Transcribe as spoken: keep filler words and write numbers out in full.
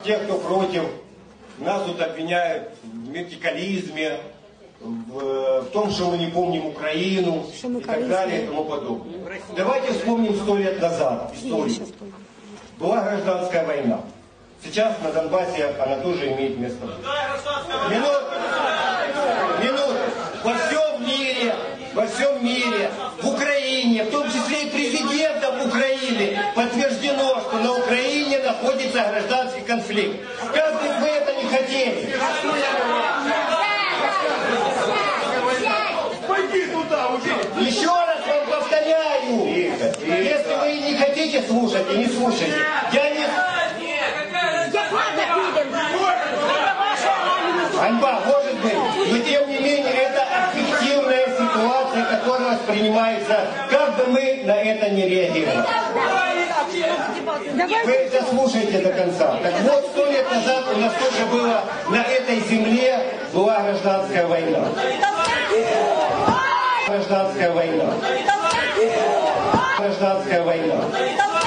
Те, кто против, нас тут обвиняют в вертикализме, в, в том, что мы не помним Украину и так далее и тому подобное. Давайте вспомним сто лет назад историю. Была гражданская война. Сейчас на Донбассе она тоже имеет место. Минут, минут. Во всем мире, во всем мире, в Украине, в том числе и президентом Украины, подтверждено, что на Украине находится гражданский конфликт. Как бы вы это не хотели? Пойди туда уже. Еще раз вам повторяю, если вы не хотите слушать, и не слушайте. Я не... Ганьба, может быть, но тем не менее это объективная ситуация, которая воспринимается, как бы мы на это не реагировали. Вы это слушаете до конца. Так вот, сто лет назад у нас тоже было на этой земле была гражданская война. Гражданская война. Гражданская война.